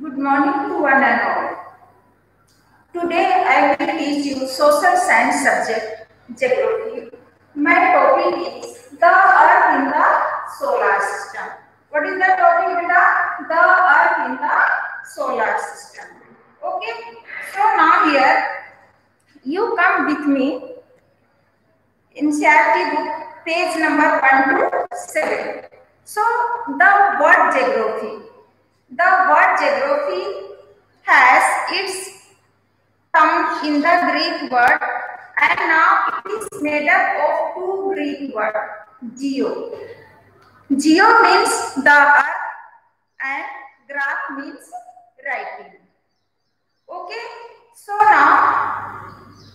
Good morning to one and all. Today I will teach you social science subject, geography. My topic is the Earth in the solar system. What is the topic, beta? The Earth in the solar system. Okay. So now here you come with me in CRT book, page number 1 to 7. So the word geography. The word geography has its come in the Greek word, and now it is made up of two Greek words, geo. Geo means the earth and graph means writing. Okay, so now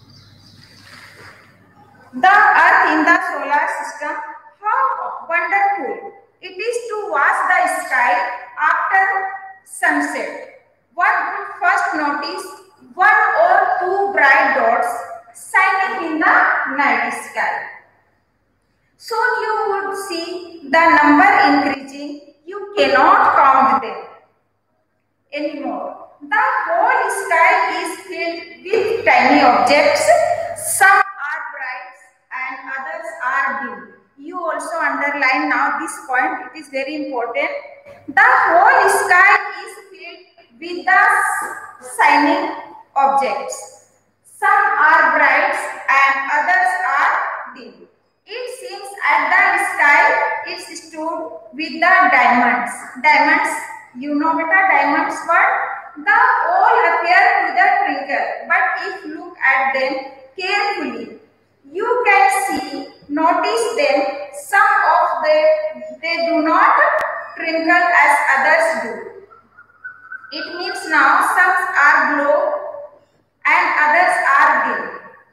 the earth in the solar system, how wonderful it is to watch the sky after sunset. One would first notice one or two bright dots shining in the night sky. Soon you would see the number increasing. You cannot count them anymore. The whole sky is filled with tiny objects. Some are bright and others are dim. You also underline now this point. It is very important. The whole sky is filled with the shining objects. Some are bright and others are dim. It seems at the sky is stood with the diamonds. Diamonds, you know beta, diamonds what? The all appear with a twinkle. But if you look at them carefully, you can notice them. Some of them, they do not twinkle as others do. It means now some are glow and others are dim.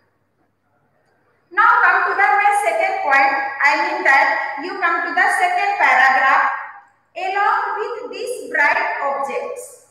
Now come to the my second point. I mean that you come to the second paragraph. Along with these bright objects,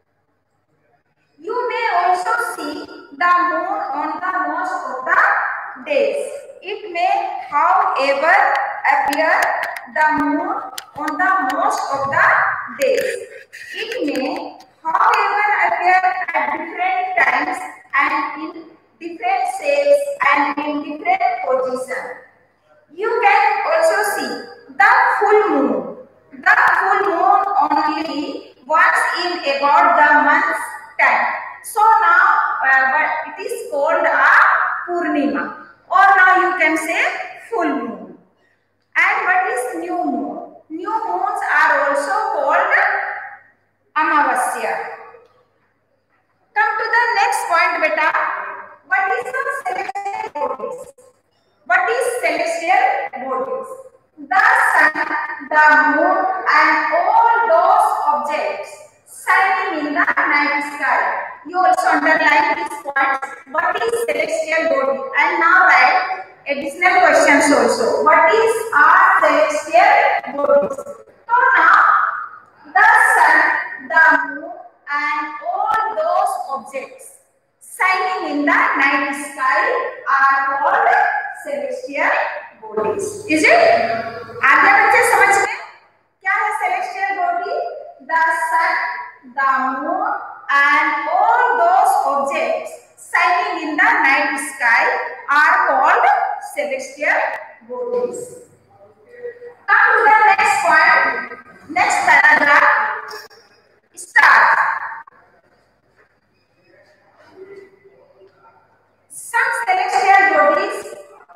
you may also see the moon on the most of the days. It may, however, appear the moon on the most of the days. It may, however, appear at different times and in different shapes and in different positions. You can also see the full moon. The full moon only once in about the month's time. So now it is called a Purnima, or now you can say full moon. And what is new moon? New moons are also called Amavasya. Come to the next point, beta. What is the celestial bodies? What is celestial bodies? The sun, the moon, and all those objects shining in the night sky. You also underline this point. What is celestial body? And now write additional questions also. What is our celestial bodies? So now the sun, the moon, and all those objects shining in the night sky are called celestial bodies. Is it? आगे बच्चे समझ गए क्या है celestial body? The sun, the moon, and all those objects shining in the night sky are called celestial bodies. Come to the next point, next paragraph. Start. Some celestial bodies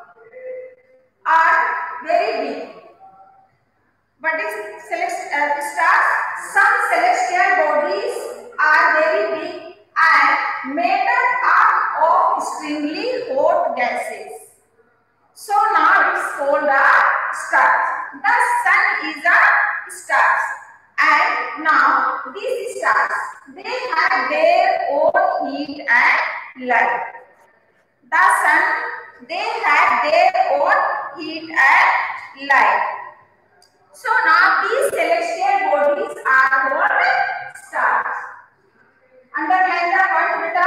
are very big. What is stars? Some celestial bodies are very big and made up of extremely hot gases. So now it's called a star. The sun is a star. And now these stars, they have their own heat and light. The sun, they have their own heat and light. So now these celestial bodies are called stars. Underline the point, beta.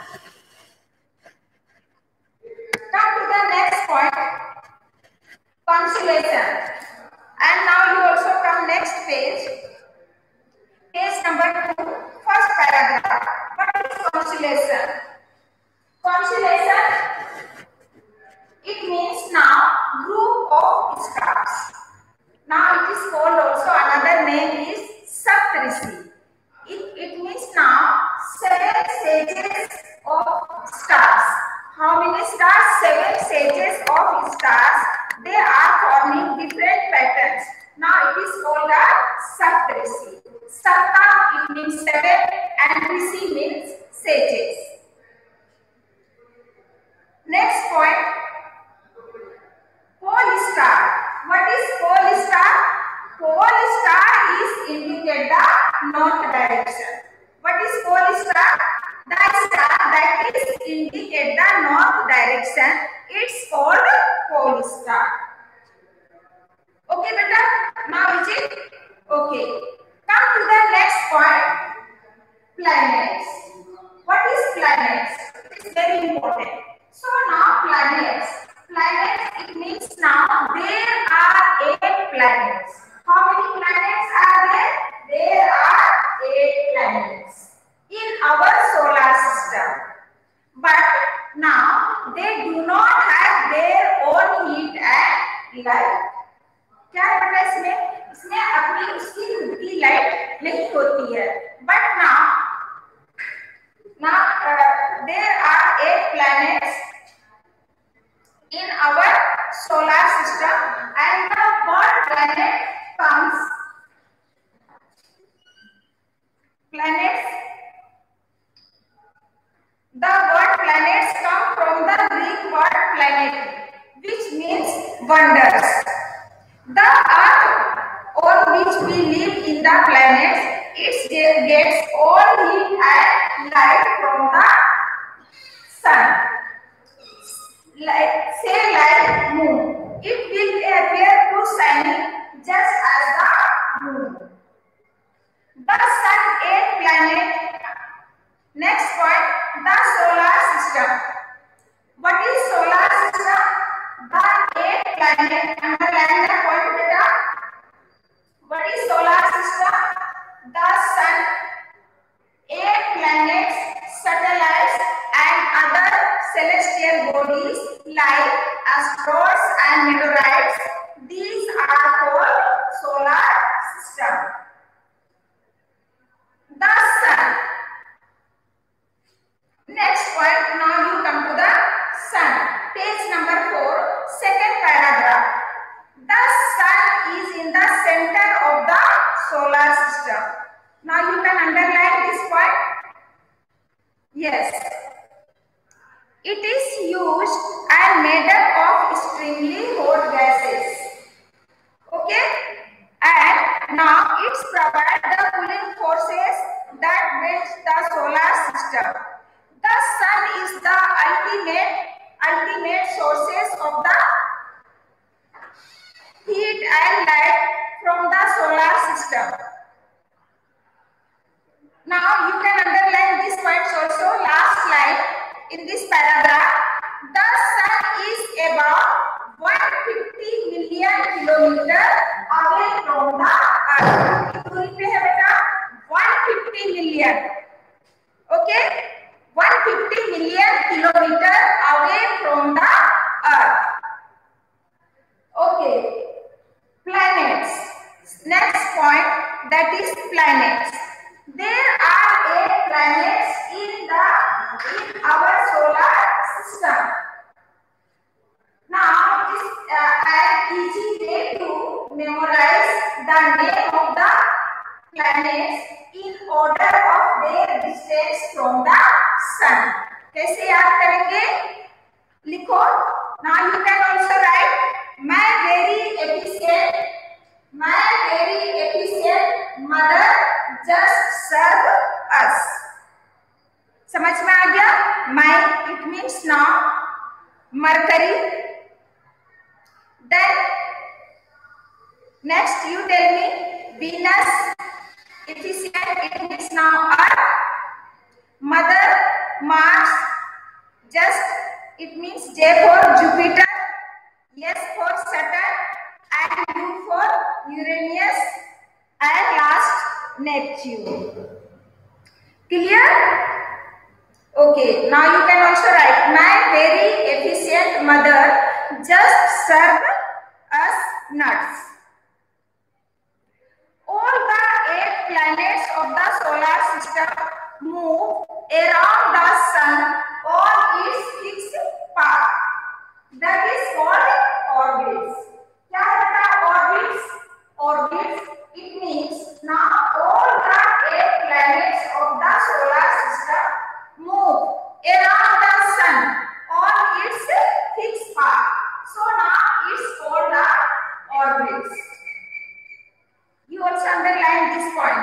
Come to the next point, constellation. And now you also come next page, page number 2. paragraph. What is constellation? Constellation, it means now group of stars. Now it is called also another name is Saptarishi. It means now 7 stages of stars. How many stars? 7 stages of stars. They are forming different patterns. Now it is called a Saptarishi. Sapta, it means 7 and Rishi means sages. Next point, pole star. What is pole star? Pole star is indicate the north direction. What is pole star? The star that is indicate the north direction. It's called pole star. Okay, beta. Now is it? Okay. Come to the next point. Planets. What is planets? It's very important. So now planets. Planets, it means now there are 8 planets. How many planets are there? There are 8 planets in our solar system. But now they do not have their own heat and light. क्या होता है इसमें अपनी उसकी खुद की light नहीं होती है. But now there are 8 planets in our solar system, and the one planet comes. The word planets come from the Greek word planet, which means wonders. The earth on which we live in the planets, it gets all heat and light from the sun. Like moon, it will appear to shining just as the moon. The sun 8 planet. Next point, the solar system. What is solar system? The 8 planet. Underline the point, beta. What is solar system? The sun, 8 planets, satellites, and other celestial bodies like asteroids and meteorites. These are called solar system. The sun. Next point, now you come to the sun. Page number 4, second paragraph. The sun is in the center of the solar system. Now you can underline this point. Yes. It is huge and made up of extremely hot gases. Okay? And now it provides the cooling forces that makes the solar system. The sun is the ultimate sources of the heat and light from the solar system. Now you can underline these points also. Last line in this paragraph. The sun is about 150 million kilometers away from the earth. दूरी पे है बेटा 150 million. Okay, 150 million kilometers away from the earth. Okay, planets. Next point, that is planets. There are 8 planets in our solar system. Now it is an easy way to memorize the name of the planets in order of their distance from the sun. कैसे याद करेंगे? लिखो. Now you can also write my very efficient mother just serve us. समझ में आ गया? My, it means now Mercury. Then next you tell me Venus, efficient, it means now Earth. Mother, Mars, just it means J for Jupiter, S for Saturn, and U for Uranus, and last Neptune. Clear? Okay, now you can also write, my very efficient mother just served us nuts. All the 8 planets of the solar system move around the sun on its fixed path. That is called orbits. क्या है orbits? Orbits, it means now all the 8 planets of the solar system move around the sun on its fixed path. So now it's called the orbits. You also underline this point.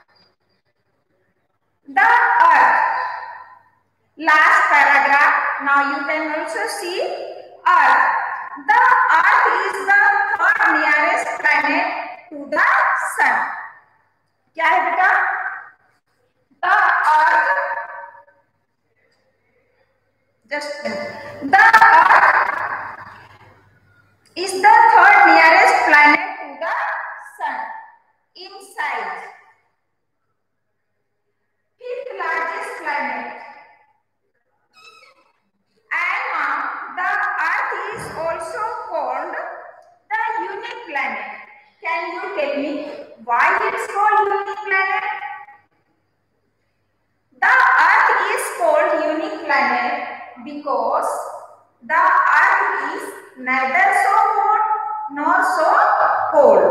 The Earth. Last paragraph. Now you can also see Earth. The Earth is the third nearest planet to the Sun. क्या है बेटा? The Earth. The Earth is the third nearest planet to the Sun in size. Fifth largest planet. And the Earth is also called the unique planet. Can you tell me why it's called unique planet? The Earth is called unique planet because the Earth is neither so hot nor so cold.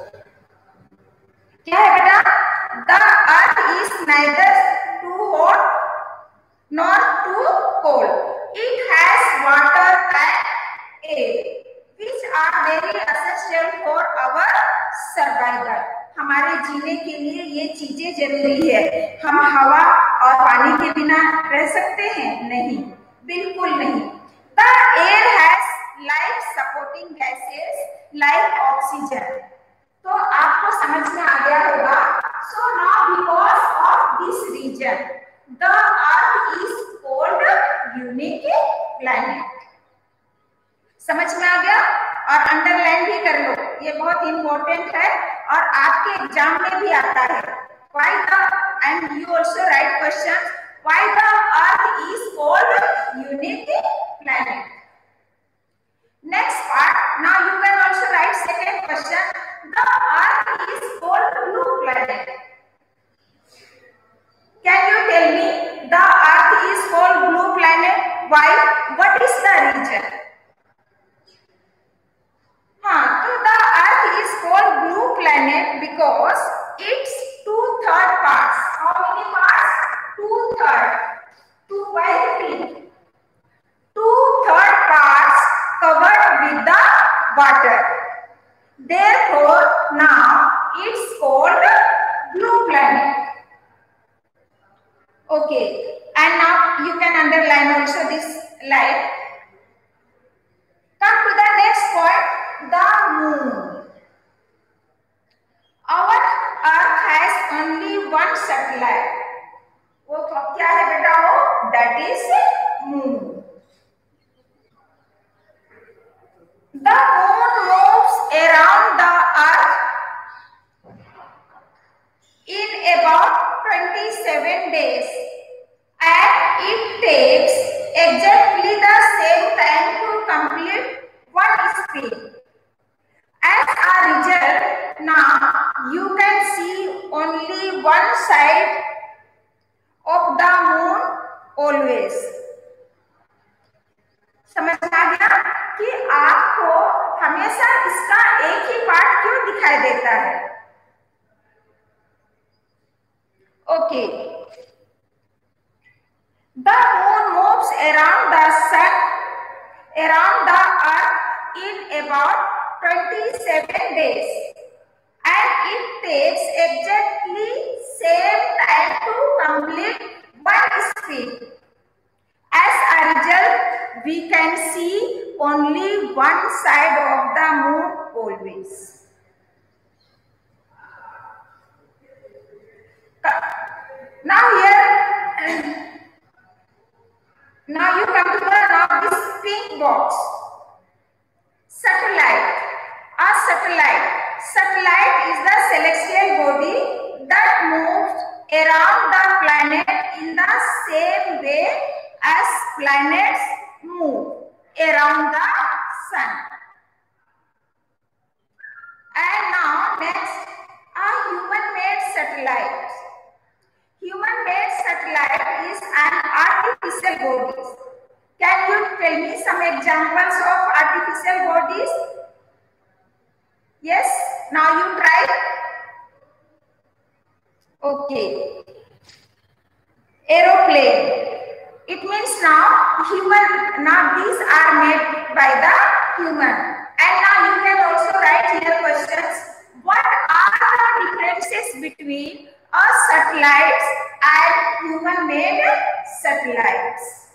क्या है बेटा? The Earth is neither too hot nor too cold. It has water and air, which are very essential for our survival. हमारे जीने के लिए ये चीजें जरूरी है. हम हवा और पानी के बिना रह सकते हैं? नहीं, बिल्कुल नहीं. The air has life supporting gases like oxygen. तो आपको समझ में आ गया होगा. So now because of this reason, the Earth is called unique planet. समझ में आ गया? और अंडरलाइन भी कर लो, ये बहुत इंपॉर्टेंट है और आपके एग्जाम में भी आता है. Why the, and you also write question, why the Earth is called unique planet. Next part, now you can also write second question, the Earth is called blue planet. Can you tell me the Earth is called blue planet? Why? What is the reason? So the Earth is called blue planet because its 2/3 parts. How many parts? 2/3. 2/3 parts covered with the water. Therefore, now it's called blue planet. Okay, and now you can underline also this line. Come to the next point, the moon. Our Earth has only one satellite. वो क्या है बेटा? वो that is moon. The moon moves around the Earth in about 27 days and it takes exactly the same time to complete one spin. As a result, now you can see only one side of the moon always. समझ आ गया कि आपको हमेशा इसका एक ही part क्यों दिखाई देता है? Okay. The moon moves around the sun, around the Earth in about 27 days and it takes exactly same time to complete one spin. As a result, we can see only one side of the moon always. Now here, now you come to the now this pink box. Satellite. A satellite. Satellite is the celestial body that moves around the planet in the same way as planets move around the sun. And now next, a human-made satellite. Human-made satellite is an artificial body. Can you tell me some examples of artificial bodies? Yes, now you try. Okay. Aeroplane. It means now these are made by the human. And now you can also write here questions. What are the differences between a satellites and human-made satellites?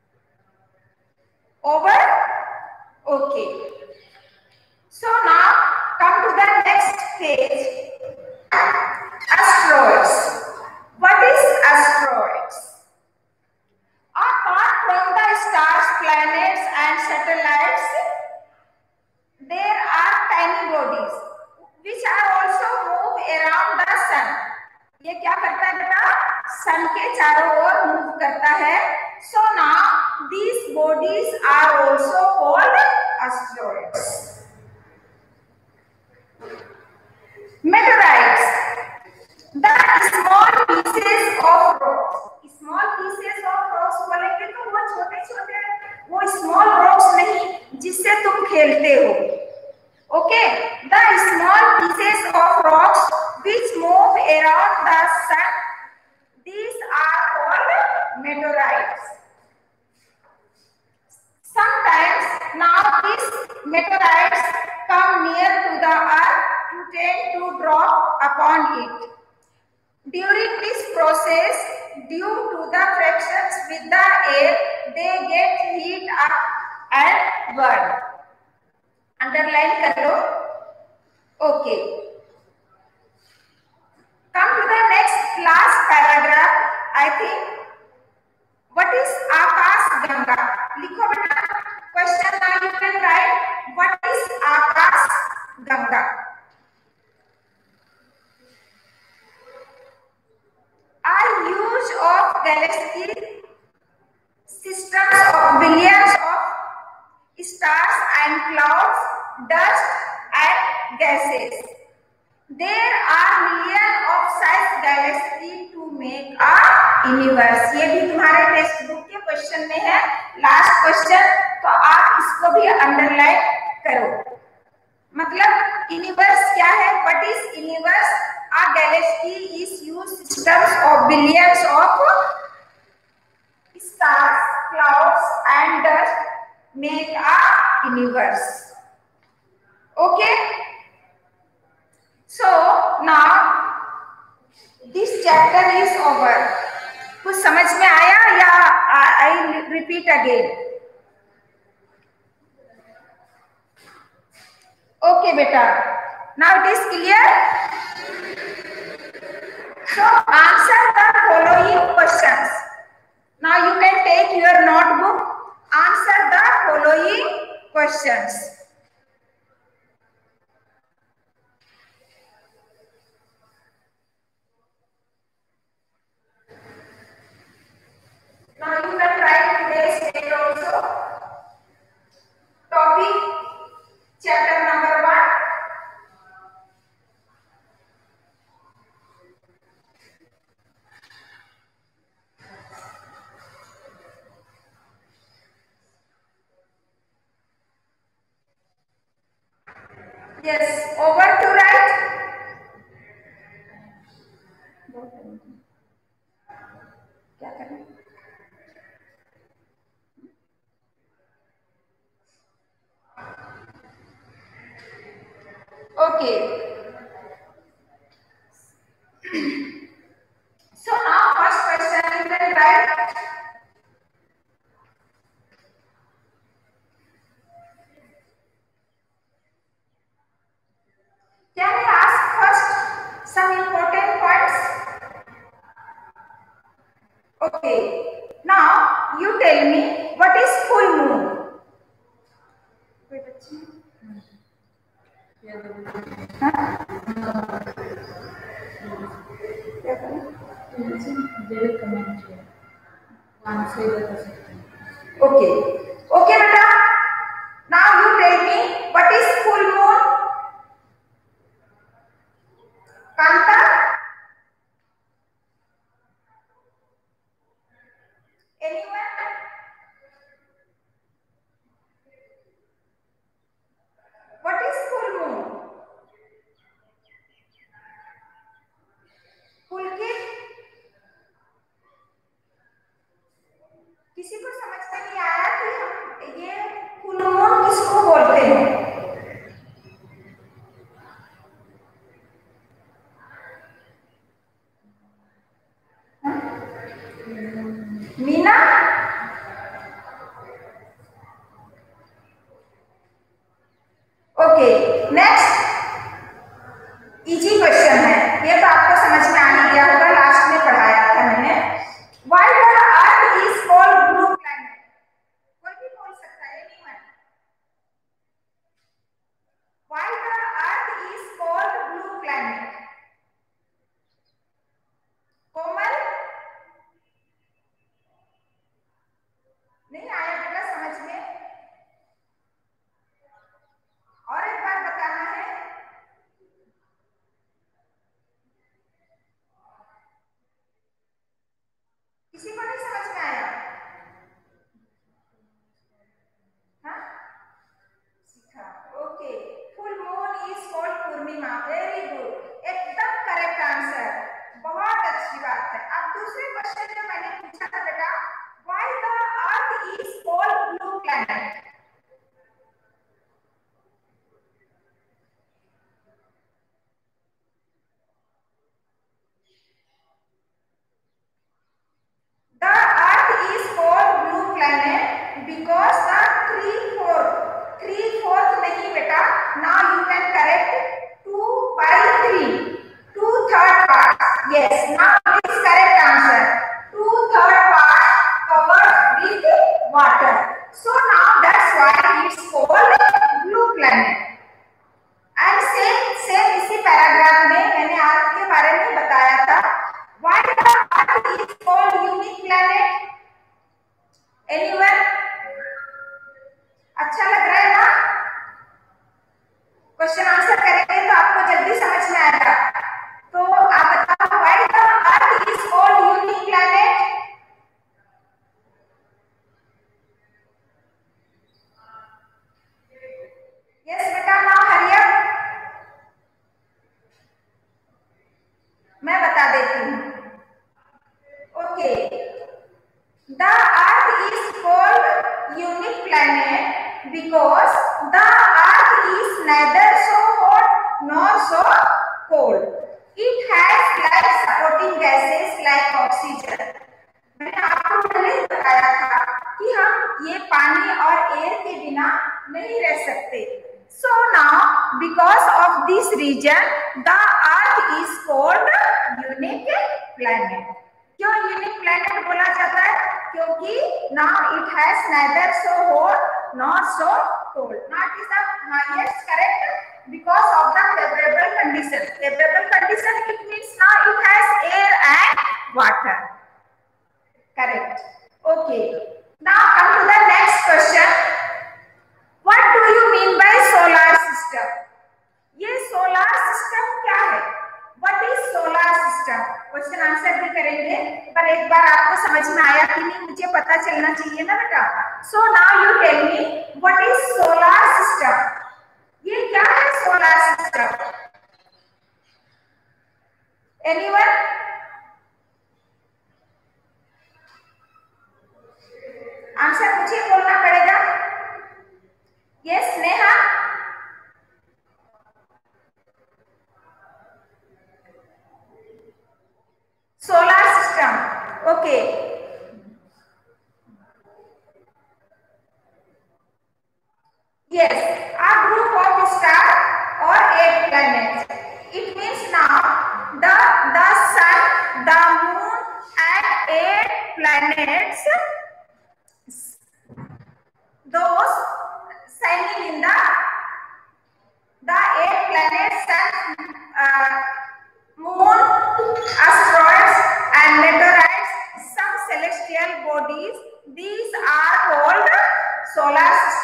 Over? Okay. So now come to the next page. Asteroids. What is asteroids? Apart from the stars, planets and satellites, there are tiny bodies which are also move around the sun. ये क्या करता है बेटा? सन के चारों ओर move करता है. So now these bodies are also called asteroids. Meteorites. The small pieces of rocks. Small pieces of rocks बोलेंगे तो वो छोटे-छोटे, वो small rocks नहीं जिससे तुम खेलते हो. Okay, the small pieces of rocks which move around the sun, these are called meteorites. Sometimes now these meteorites come near to the earth to tend to drop upon it. During this process, due to the frictions with the air, they get heat up and burn. Underline कर लो. Okay. Come to the next last paragraph. I think. What is Akash Ganga? लिखो बेटा. Question now you can write. What is Akash Ganga? A huge of galaxy systems of billions of stars and clouds, dust and gases. There are millions of such galaxies to make a universe. ये भी तुम्हारे text book के question में है, last question, तो आप इसको भी अंडरलाइन करो. मतलब यूनिवर्स क्या है? What is universe? A galaxy is huge systems of billions of stars, clouds and dust make a universe. Okay? So now this chapter is over. कुछ समझ में आया या I repeat again? Okay beta. Now it is clear? So answer the following questions. Now you can take your notebook, answer the following questions. Now you can write today's date also. Topic, chapter number 1. Yes, over to right. क्या करें? Okay. So now first question you can write. Can I ask first some important points? Okay. Now you tell me what is full moon? they will comment here. One side or the second. Okay. Okay, beta. Now you tell me what is full moon? Kanta? Anyone? What is full moon? Pulkit? किसी को समझ में नहीं आया कि ये full moon किसको बोलते हैं? Meena? Okay, next easy question है, ये तो आपको समझ में आ ही गया होगा, लास्ट में पढ़ाया था मैंने। Why the earth is called blue planet? कोई भी बोल सकता है, anyone? Why the earth is called blue planet? कोमल? नहीं आया बेटा समझ में? और एक बार बताना है। किसी को नहीं समझ में आया? हाँ? सीखा। Okay, full moon is called Purnima. Very good, एकदम करेक्ट आंसर, बहुत अच्छी बात है। अब दूसरे क्वेश्चन जो मैंने पूछा था बेटा, why the earth is called blue planet? The earth is called blue planet because the 3/4 नहीं बेटा, now you can correct 2/3, 2/3 part. Yes, now it is correct answer. 2/3 part covered with water. So now that's why it's called blue planet. And same इसी paragraph में मैंने अर्थ के बारे में बताया था। Why the earth is called unique planet? Anyone? अच्छा लग रहा है ना? क्वेश्चन आंसर करेंगे तो आपको जल्दी समझ में आएगा। तो आप बताओ, why the earth is called unique planet? Yes बेटा, now hurry up. मैं बता देती हूँ। Okay, the earth is called unique planet because the earth is neither so hot nor so cold. It has life supporting gases like oxygen. मैंने आपको पहले ही बताया था कि हम ये पानी और एयर के बिना नहीं रह सकते। So now because of this reason the earth is called unique planet. क्यों यूनिक प्लैनेट बोला जाता है? क्योंकि now it has neither so hot nor so cold. Not is the highest correct because of the favorable condition. Favorable condition it means now it has air and water. Correct. Okay. Now come to the next question. What do you mean by solar system? ये solar system क्या है? What is solar system? Question answer भी करेंगे, पर एक बार आपको समझ में आया कि नहीं मुझे पता चलना चाहिए ना बेटा। So now you tell me what is solar system? ये क्या है solar system? Anyone? आंसर मुझे बोलना पड़ेगा। Yes, Neha? Solar system. Okay. Yes, a group of stars or 8 planets. It means now the sun, the moon, and 8 planets, those shining in the 8 planets, sun, moon, asteroids, and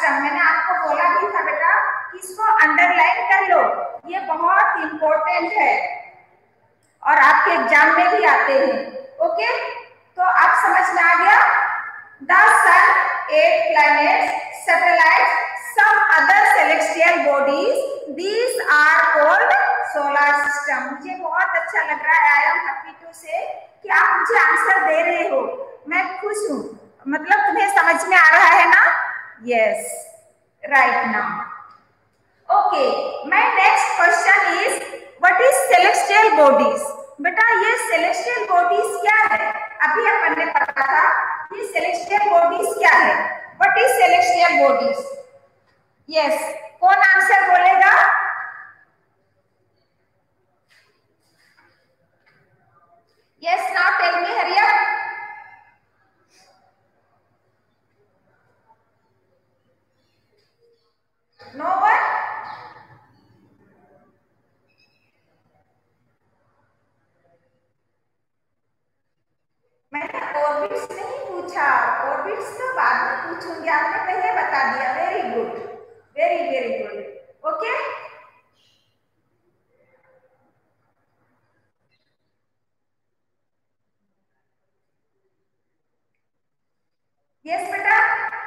system, मैंने आपको बोला भी था बेटा कि इसको अंडरलाइन कर लो, ये बहुत इंपॉर्टेंट है और आपके एग्जाम में भी आते हैं। ओके, तो आप समझ में आ गया। The sun, 8 planets, satellites, some other celestial bodies, these are called solar system। मुझे बहुत अच्छा लग रहा है, आई एम हैप्पी टू से कि आप मुझे आंसर दे रहे हो, मैं खुश हूँ, मतलब तुम्हें समझ में आ रहा है ना। Yes, right now. Okay, my next question is what is celestial bodies. बेटा ये सेलेस्टियल बॉडीज क्या है, अभी अपन ने पढ़ा था, ये सेलेस्टियल बॉडीज क्या है, what is celestial bodies. Yes, कौन आंसर बोलेगा। Yes, now tell me, hurry up. No one. मैंने ऑर्बिट्स नहीं पूछा, ऑर्बिट्स तो बाद में पूछूंगी, आपने पहले बता दिया। Very good, very very good. Okay, yes बेटा।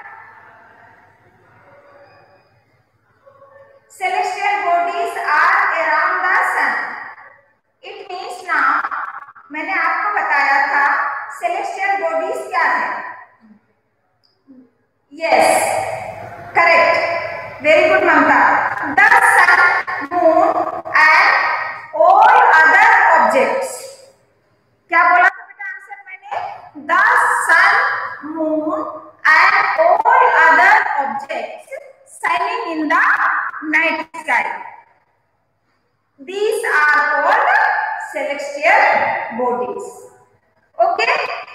celestial bodies are around the sun, it means now, मैंने आपको बताया था celestial bodies क्या है। yes, correct, very good Mamata. the sun, moon and all other objects, क्या बोला था बेटा आंसर मैंने। the sun, moon and all other objects shining in the night sky, these are called celestial bodies। okay,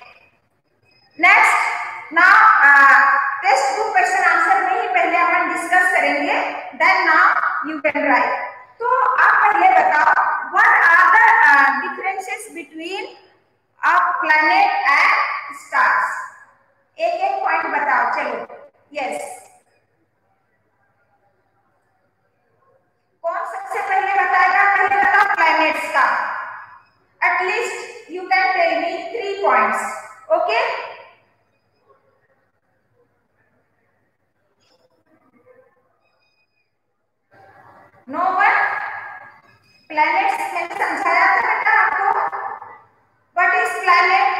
next, now text book question answer में ही पहले अपन discuss करेंगे, then now you can write. तो आप पहले बताओ what are the differences between a planet and stars. एक एक पॉइंट बताओ, चलो। यस, कौन सबसे पहले बताएगा, पहले बताओ प्लैनेट्स का। At least you can tell me 3 points. Okay, no one. Planets मैंने समझाया था बेटा आपको, व्हाट इज प्लैनेट।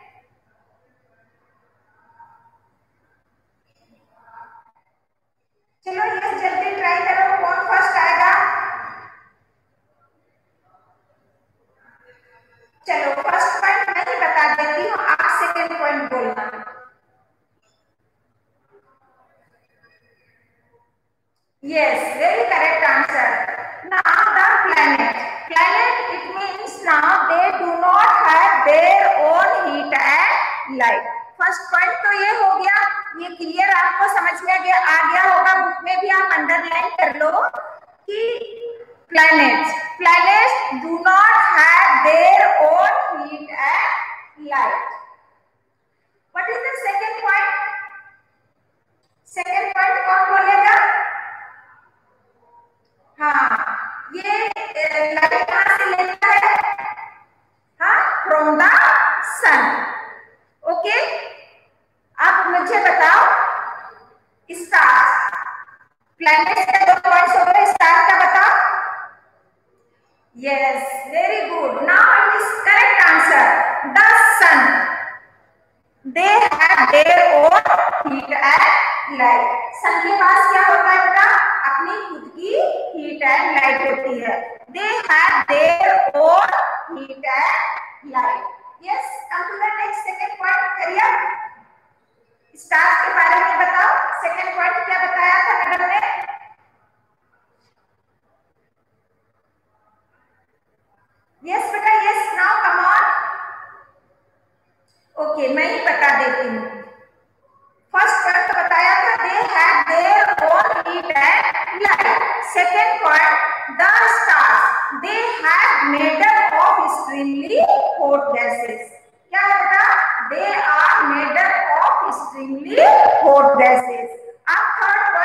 चलो ये जल्दी ट्राई करो, कौन फर्स्ट आएगा। चलो फर्स्ट पॉइंट मैं ही बता देती हूँ, आप सेकंड पॉइंट बोलना। yes, very correct answer। now the planet it means now they do not have their own heat and light। First point तो ये हो गया, ये क्लियर आपको समझ में आ गया होगा, बुक में भी आप अंडरलाइन कर लो कि planets do not have their own heat and light। what is the second point? Second point कौन बोलेगा। हाँ, ये लाइट कहाँ से लेता है। हाँ, फ्रॉम द सन। ओके, अब मुझे बताओ स्टार। प्लैनेट्स के 2 पॉइंट्स हो गए, स्टार का बताओ। Yes, very good, now it is correct answer. The sun, they have their own heat and light. Sun के पास क्या होता है बेटा, अपनी खुद की हीट एंड लाइट होती है। They have their own heat and light. Yes, come to the next second point करिए। स्टार्स के बारे में बताओ, सेकंड पॉइंट क्या बताया था मैडम ने। यस बेटा, yes, now come on. Okay, मैं ही बता देती हूँ। फर्स्ट पॉइंट बताया था they have their own heat and light. Second point the stars they have made up of extremely hot gases. क्या है बेटा, they are made up of extremely hot gases. अब थर्ड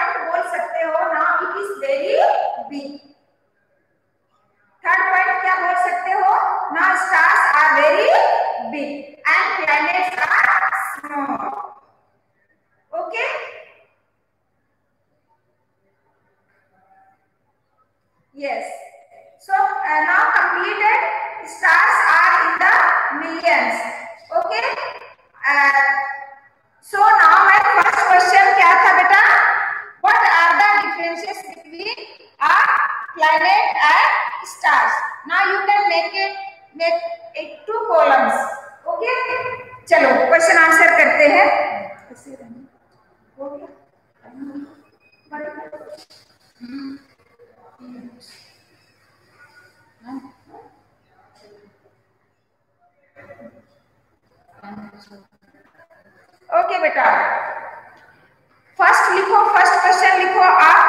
सकते हो ना, it is very big. Third point क्या बोल सकते हो ना, stars are very big and planets are small. Okay, yes, so now completed, stars are in the millions. Okay, so now my first question क्या था बेटा, what are the differences between a planet and stars? Now you can make it two columns. Okay, चलो question answer करते हैं। हो गया? Okay बेटा, first लिखो, फर्स्ट क्वेश्चन लिखो आप।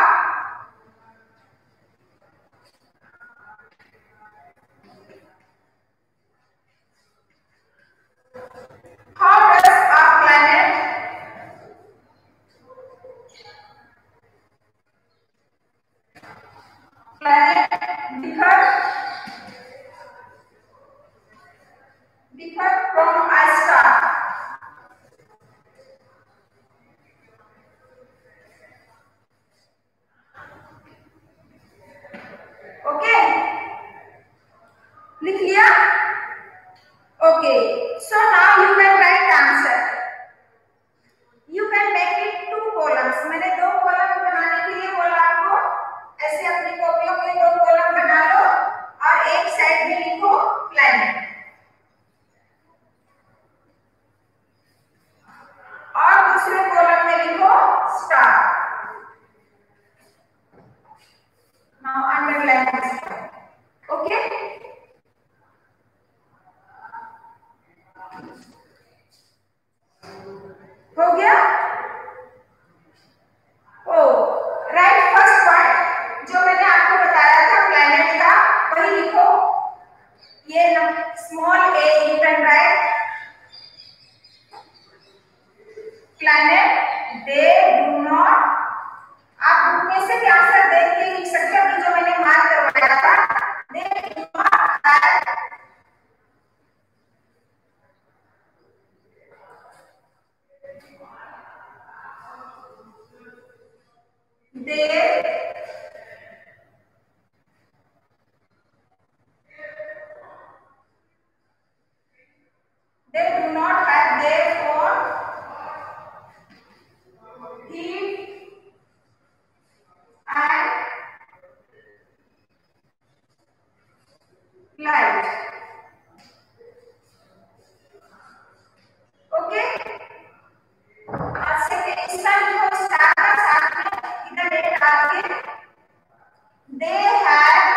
How does a planet differ from a star? Okay, लिख लिया? Okay, so now you can write answer. You can make it two columns. मैंने दो कॉलम बनाने के लिए बोला आपको, ऐसे अपनी कॉपियों में दो कॉलम बना लो और एक साइड में लिखो प्लैनेट और दूसरे कॉलम में लिखो star. Now underline this. Okay, हो गया? ओ राइट, फर्स्ट पॉइंट जो मैंने आपको बताया था प्लैनेट का, वही लिखो। ये small a you can write planet they do not. आप बुक में से भी आंसर देख के लिख सकते हो, जो मैंने मार्क करवाया था, they do not have they do not have their own heat and light. Okay, second इसका लिखो स्टार का साथ में इधर डेट डाल के, they have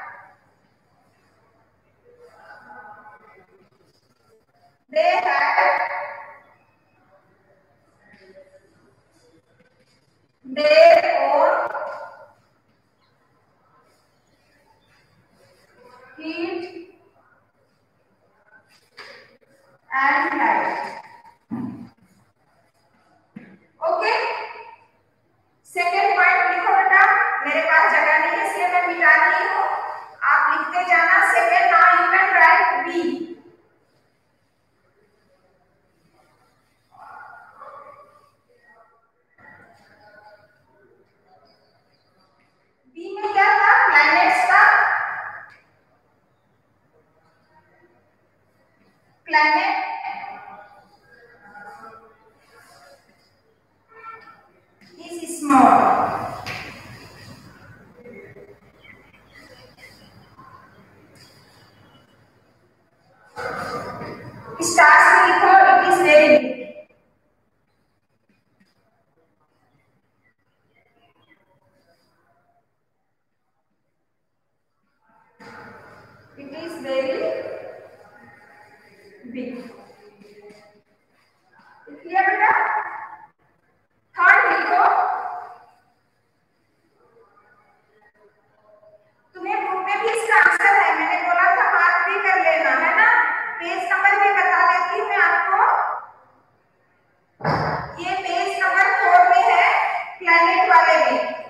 their own heat and light. Okay, second point लिखो बेटा। मेरे पास जगह नहीं है इसलिए मैं मिटा रही हूँ, आप लिखते जाना। Second, now you can write B. B में क्या था? प्लैनेट्स का। Planet is small. Stars में लिखो it is very big. It is very big. Clear बेटा? थर्ड लिखो, तुम्हें बुक में भी इसका आंसर है, मैंने बोला था मार्क भी कर लेना, है ना? पेज नंबर भी बता देती हूँ मैं आपको। ये पेज नंबर 4 में है प्लैनेट वाले में।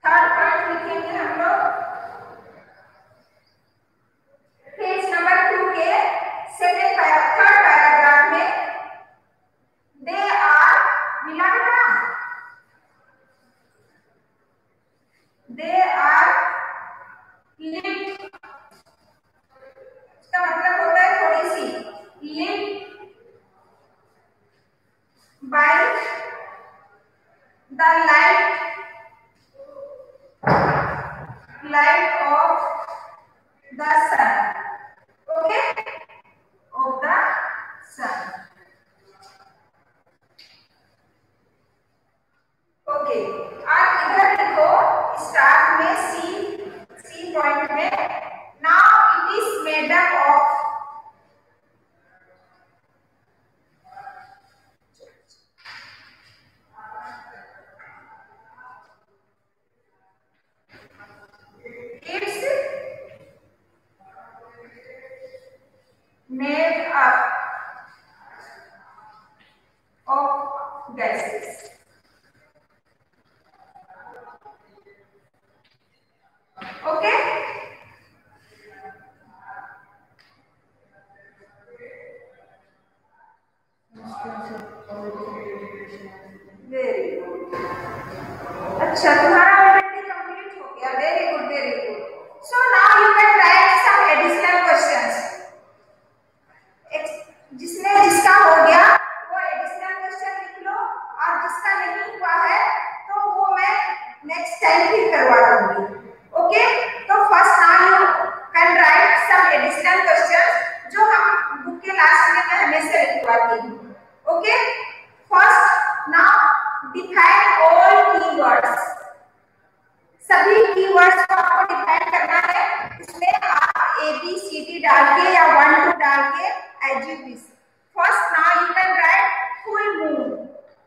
थर्ड पॉइंट लिखेंगे हम लोग पेज नंबर 2 के थर्ड पैराग्राफ में। दे आर मिला बेटा, दे आर लिफ्ट, इसका मतलब होता है थोड़ी सी, lift by the light of the sun, okay, of the sun, okay. और इधर लिखो स्टार्ट में सी पॉइंट में, now it is made up of, it's made up of gases, okay. Very good, अच्छा तुम्हारा ऑलरेडी कंप्लीट हो गया, very good very good. So now you can write some additional questions, जिसका हो गया वो एडिशनल क्वेश्चन लिख लो, और जिसका नहीं हुआ है तो वो मैं नेक्स्ट टाइम फिर करवा दूंगी, ओके। तो first now you can write some additional questions जो हम बुक के लास्ट में मैं हमेशा लिखवाती हूँ, okay. First now define all keywords, सभी कीवर्ड्स को आपको डिफाइन करना है, इसमें आप ए बी सी डी डाल के या 1 2 डाल के as you wish. First now you can write full moon,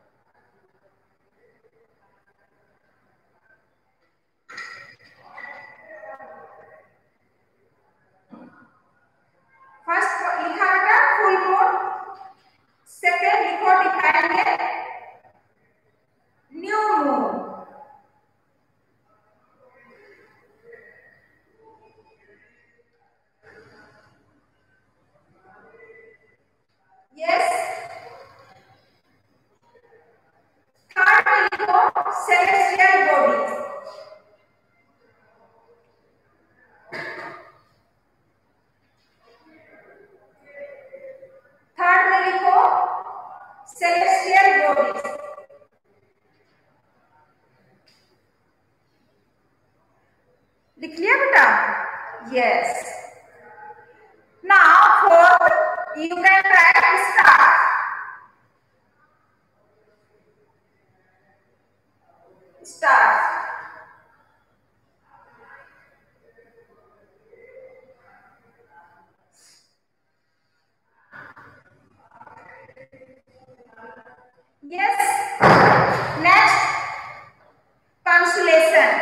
first लिखा बेटा फुल मून, सेकेंड लिखो डिफाइन है न्यू मून, यस। थर्ड में लिखो सेलेस्टियल बॉडीज, थर्ड में लिखो सेलेस्टियल बॉडीज, लिख लिया बेटा, yes. Now fourth you can write star, star, yes। next constellation,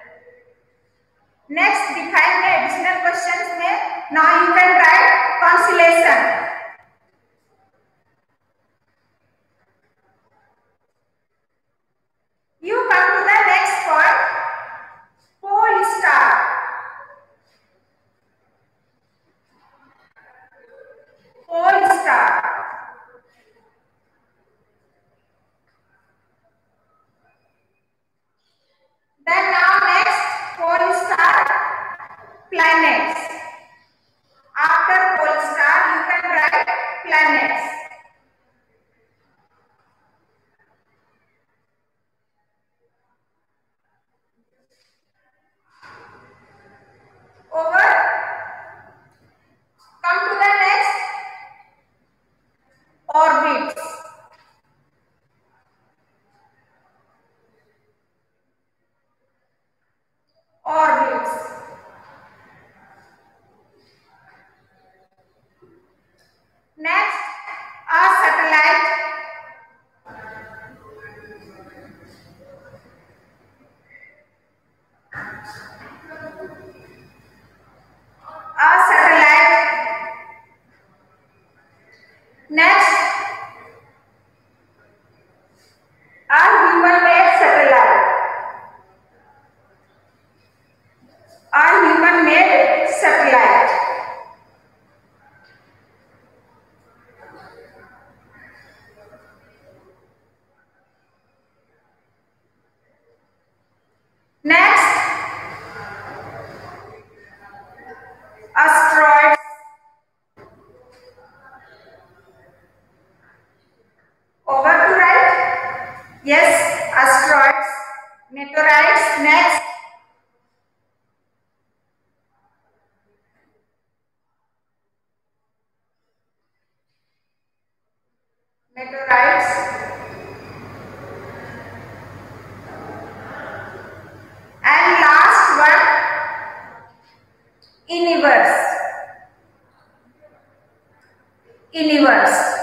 next define the additional questions में now you can write constellation, you come to the next point, pole star, pole star, then now next pole star planets, after pole star you can write planets, over, come to the next orbits, orbits, next man-made satellite. Next, asteroids. Over to right. Yes, asteroids, meteorites. Next, meteorites. And last one, universe. Universe.